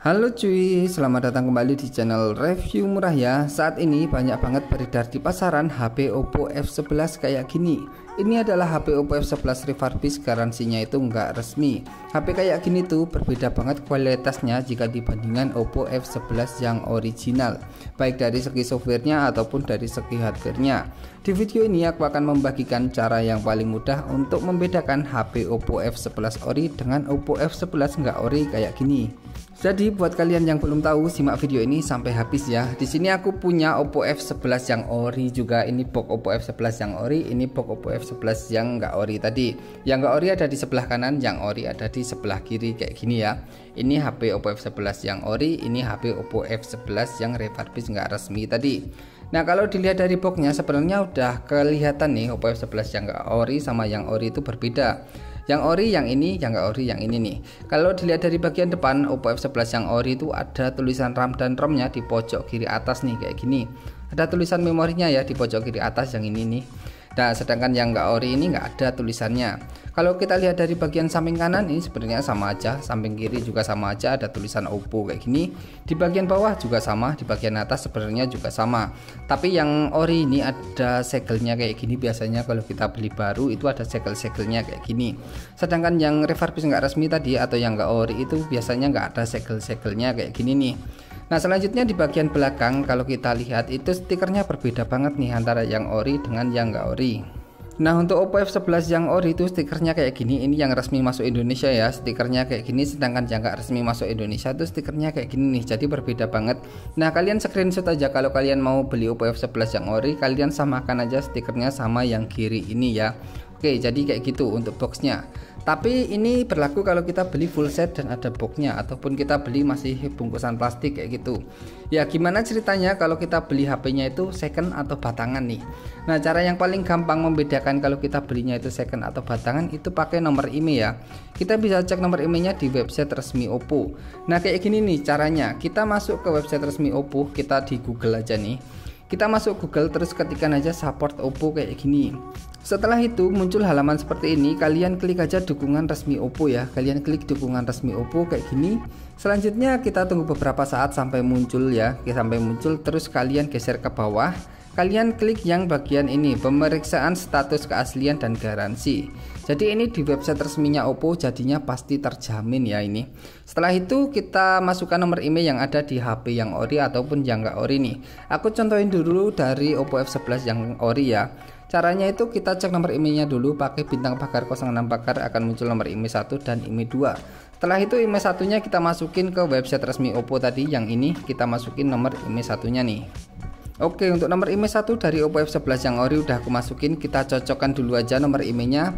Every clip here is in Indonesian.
Halo cuy, selamat datang kembali di channel review murah ya. Saat ini banyak banget beredar di pasaran HP Oppo F11 kayak gini. Ini adalah HP Oppo F11 refurbished, garansinya itu nggak resmi. HP kayak gini tuh berbeda banget kualitasnya jika dibandingkan Oppo F11 yang original, baik dari segi softwarenya ataupun dari segi hardwarenya. Di video ini aku akan membagikan cara yang paling mudah untuk membedakan HP Oppo F11 ori dengan Oppo F11 nggak ori kayak gini. Jadi buat kalian yang belum tahu, simak video ini sampai habis ya. Di sini aku punya Oppo F11 yang ori juga. Ini box Oppo F11 yang ori, ini box Oppo F11 yang nggak ori tadi. Yang nggak ori ada di sebelah kanan, yang ori ada di sebelah kiri kayak gini ya. Ini HP Oppo F11 yang ori, ini HP Oppo F11 yang refurbished nggak resmi tadi. Nah, kalau dilihat dari boxnya sebenarnya udah kelihatan nih Oppo F11 yang nggak ori sama yang ori itu berbeda. Yang ori yang ini, yang nggak ori yang ini nih. Kalau dilihat dari bagian depan Oppo F11 yang ori itu ada tulisan RAM dan ROM-nya di pojok kiri atas nih kayak gini. Ada tulisan memorinya ya di pojok kiri atas yang ini nih. Nah, sedangkan yang nggak ori ini nggak ada tulisannya. Kalau kita lihat dari bagian samping kanan ini sebenarnya sama aja, samping kiri juga sama aja, ada tulisan Oppo kayak gini. Di bagian bawah juga sama, di bagian atas sebenarnya juga sama. Tapi yang ori ini ada segelnya kayak gini, biasanya kalau kita beli baru itu ada segel-segelnya kayak gini. Sedangkan yang refurbished nggak resmi tadi atau yang nggak ori itu biasanya nggak ada segel-segelnya kayak gini nih. Nah, selanjutnya di bagian belakang kalau kita lihat itu stikernya berbeda banget nih antara yang ori dengan yang nggak ori. Nah, untuk Oppo F11 yang ori itu stikernya kayak gini, ini yang resmi masuk Indonesia ya, stikernya kayak gini. Sedangkan yang nggak resmi masuk Indonesia itu stikernya kayak gini nih, jadi berbeda banget. Nah, kalian screenshot aja kalau kalian mau beli Oppo F11 yang ori, kalian samakan aja stikernya sama yang kiri ini ya. Oke, jadi kayak gitu untuk boxnya. Tapi ini berlaku kalau kita beli full set dan ada boxnya, ataupun kita beli masih bungkusan plastik kayak gitu. Ya, gimana ceritanya kalau kita beli HP-nya itu second atau batangan nih? Nah, cara yang paling gampang membedakan kalau kita belinya itu second atau batangan itu pakai nomor IMEI ya. Kita bisa cek nomor IMEI-nya di website resmi Oppo. Nah, kayak gini nih caranya. Kita masuk ke website resmi Oppo, kita di Google aja nih. Kita masuk Google terus ketikkan aja support Oppo kayak gini. Setelah itu muncul halaman seperti ini, kalian klik aja dukungan resmi Oppo ya. Kalian klik dukungan resmi Oppo kayak gini. Selanjutnya kita tunggu beberapa saat sampai muncul ya. Sampai muncul terus kalian geser ke bawah. Kalian klik yang bagian ini, pemeriksaan status keaslian dan garansi. Jadi ini di website resminya Oppo, jadinya pasti terjamin ya ini. Setelah itu kita masukkan nomor IMEI yang ada di HP yang ori ataupun yang nggak ori nih. Aku contohin dulu dari Oppo F11 yang ori ya. Caranya itu kita cek nomor IMEI-nya dulu pakai bintang pagar 06 pagar, akan muncul nomor IMEI 1 dan IMEI 2. Setelah itu IMEI 1-nya kita masukin ke website resmi Oppo tadi yang ini, kita masukin nomor IMEI 1-nya nih. Oke, untuk nomor IMEI 1 dari Oppo F11 yang ori udah aku masukin, kita cocokkan dulu aja nomor IMEI-nya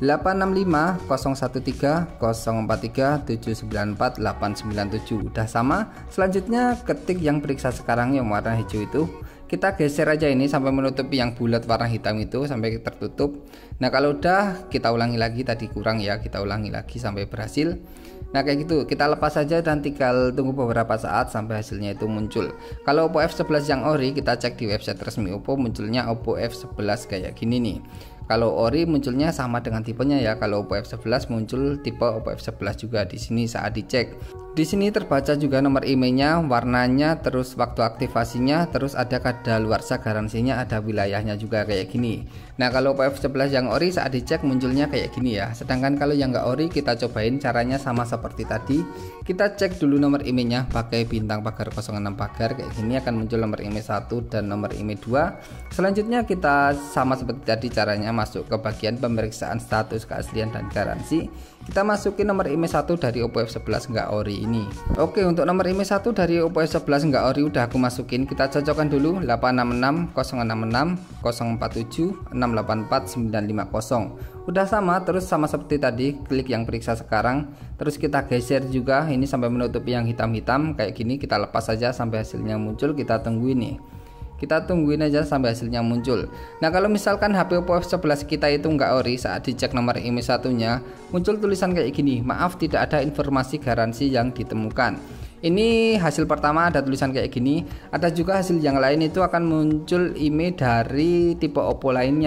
865 013 043 794 897. Udah sama. Selanjutnya ketik yang periksa sekarang yang warna hijau itu. Kita geser aja ini sampai menutupi yang bulat warna hitam itu sampai tertutup. Nah, kalau udah kita ulangi lagi, tadi kurang ya, kita ulangi lagi sampai berhasil. Nah, kayak gitu kita lepas saja dan tinggal tunggu beberapa saat sampai hasilnya itu muncul. Kalau Oppo F11 yang ori, kita cek di website resmi Oppo, munculnya Oppo F11 kayak gini nih. Kalau ori munculnya sama dengan tipenya ya. Kalau Oppo F11 muncul tipe Oppo F11 juga di sini saat dicek. Di sini terbaca juga nomor IMEI-nya, warnanya, terus waktu aktivasinya, terus ada kadaluarsa garansinya, ada wilayahnya juga kayak gini. Nah, kalau Oppo F11 yang ori saat dicek munculnya kayak gini ya. Sedangkan kalau yang nggak ori kita cobain caranya sama seperti tadi. Kita cek dulu nomor IMEI-nya pakai bintang pagar 06 pagar kayak gini, akan muncul nomor IMEI 1 dan nomor IMEI 2. Selanjutnya kita sama seperti tadi caranya, masuk ke bagian pemeriksaan status keaslian dan garansi. Kita masukin nomor IMEI 1 dari Oppo F11 nggak ori ini. Oke, untuk nomor IMEI 1 dari Oppo F11 nggak ori udah aku masukin. Kita cocokkan dulu 866 066 047 684 950. Udah sama, terus sama seperti tadi, klik yang periksa sekarang. Terus kita geser juga ini sampai menutupi yang hitam-hitam kayak gini. Kita lepas saja sampai hasilnya muncul, kita tungguin nih. Kita tungguin aja sampai hasilnya muncul. Nah, kalau misalkan HP Oppo F11 kita itu nggak ori, saat dicek nomor IMEI 1-nya muncul tulisan kayak gini, maaf tidak ada informasi garansi yang ditemukan. Ini hasil pertama ada tulisan kayak gini. Ada juga hasil yang lain itu akan muncul IMEI dari tipe Oppo lainnya.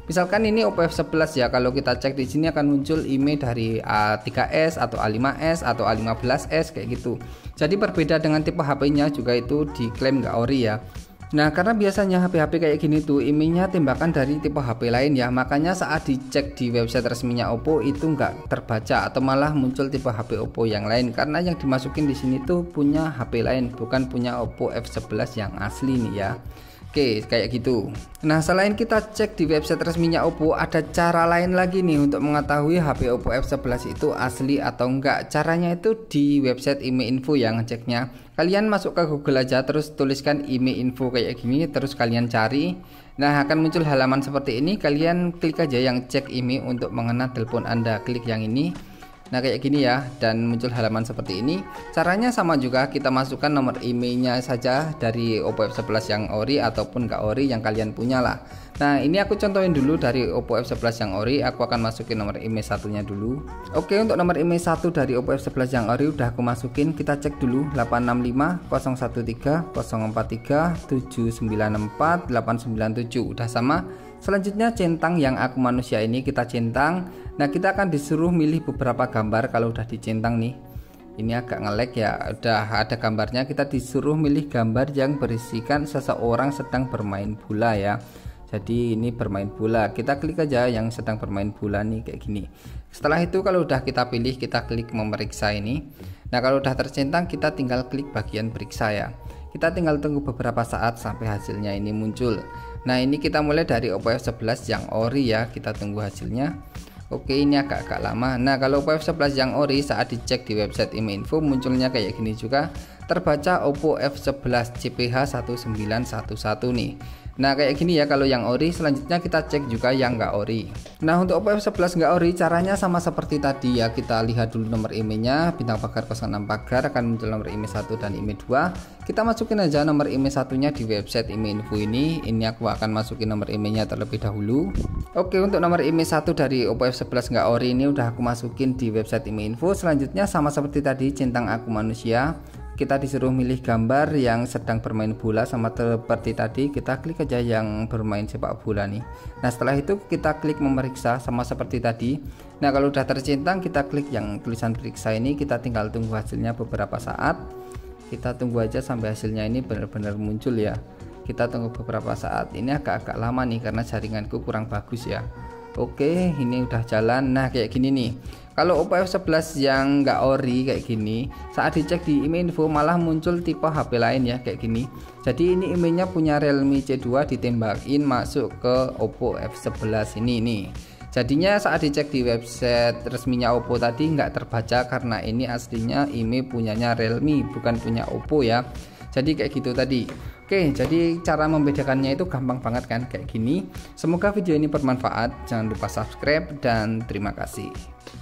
Misalkan ini Oppo F11 ya, kalau kita cek di sini akan muncul IMEI dari A3s atau A5s atau A15s kayak gitu. Jadi berbeda dengan tipe HP-nya juga itu diklaim nggak ori ya. Nah, karena biasanya HP-HP kayak gini tuh IMEI-nya tembakan dari tipe HP lain ya, makanya saat dicek di website resminya Oppo itu nggak terbaca atau malah muncul tipe HP Oppo yang lain, karena yang dimasukin di sini tuh punya HP lain, bukan punya Oppo F11 yang asli nih ya. Oke, kayak gitu. Nah, selain kita cek di website resminya Oppo, ada cara lain lagi nih untuk mengetahui HP Oppo F11 itu asli atau enggak. Caranya itu di website IMEI Info yang ngeceknya. Kalian masuk ke Google aja, terus tuliskan IMEI Info kayak gini, terus kalian cari. Nah, akan muncul halaman seperti ini. Kalian klik aja yang cek IMEI untuk mengenal telepon Anda. Klik yang ini. Nah, kayak gini ya, dan muncul halaman seperti ini. Caranya sama juga, kita masukkan nomor IMEI-nya saja dari Oppo F11 yang ori ataupun nggak ori yang kalian punya lah. Nah, ini aku contohin dulu dari Oppo F11 yang ori. Aku akan masukin nomor IMEI satunya dulu. Oke, untuk nomor IMEI 1 dari Oppo F11 yang ori udah aku masukin. Kita cek dulu 865 013 043 794 897 udah sama. Selanjutnya centang yang aku manusia ini kita centang. Nah, kita akan disuruh milih beberapa gambar kalau udah dicentang nih. Ini agak nge-lag ya, udah ada gambarnya. Kita disuruh milih gambar yang berisikan seseorang sedang bermain bola ya. Jadi ini bermain bola, kita klik aja yang sedang bermain bola nih kayak gini. Setelah itu kalau udah kita pilih, kita klik memeriksa ini. Nah, kalau udah tercentang kita tinggal klik bagian periksa ya. Kita tinggal tunggu beberapa saat sampai hasilnya ini muncul. Nah, ini kita mulai dari Oppo F11 yang ori ya, kita tunggu hasilnya. Oke, ini agak lama. Nah, kalau Oppo F11 yang ori saat dicek di website IMEI Info munculnya kayak gini juga. Terbaca Oppo F11 CPH1911 nih. Nah, kayak gini ya kalau yang ori. Selanjutnya kita cek juga yang nggak ori. Nah, untuk Oppo F11 nggak ori caranya sama seperti tadi ya. Kita lihat dulu nomor IMEI-nya, bintang pagar 06 pagar, akan muncul nomor IMEI 1 dan IMEI 2. Kita masukin aja nomor IMEI satunya di website IMEI Info ini. Ini aku akan masukin nomor IMEI-nya terlebih dahulu. Oke, untuk nomor IMEI 1 dari Oppo F11 nggak ori ini udah aku masukin di website IMEI Info. Selanjutnya sama seperti tadi, centang aku manusia. Kita disuruh milih gambar yang sedang bermain bola, sama seperti tadi kita klik aja yang bermain sepak bola nih. Nah, setelah itu kita klik memeriksa sama seperti tadi. Nah, kalau udah tercentang kita klik yang tulisan periksa ini, kita tinggal tunggu hasilnya beberapa saat. Kita tunggu aja sampai hasilnya ini benar-benar muncul ya. Kita tunggu beberapa saat. Ini agak lama nih karena jaringanku kurang bagus ya. Oke, ini udah jalan. Nah, kayak gini nih. Kalau Oppo F11 yang nggak ori kayak gini, saat dicek di IMEI Info malah muncul tipe HP lain ya kayak gini. Jadi ini IMEI-nya punya Realme C2 ditembakin masuk ke Oppo F11 ini nih. Jadinya saat dicek di website resminya Oppo tadi nggak terbaca karena ini aslinya IMEI punyanya Realme, bukan punya Oppo ya. Jadi kayak gitu tadi. Oke, jadi cara membedakannya itu gampang banget kan kayak gini. Semoga video ini bermanfaat. Jangan lupa subscribe dan terima kasih.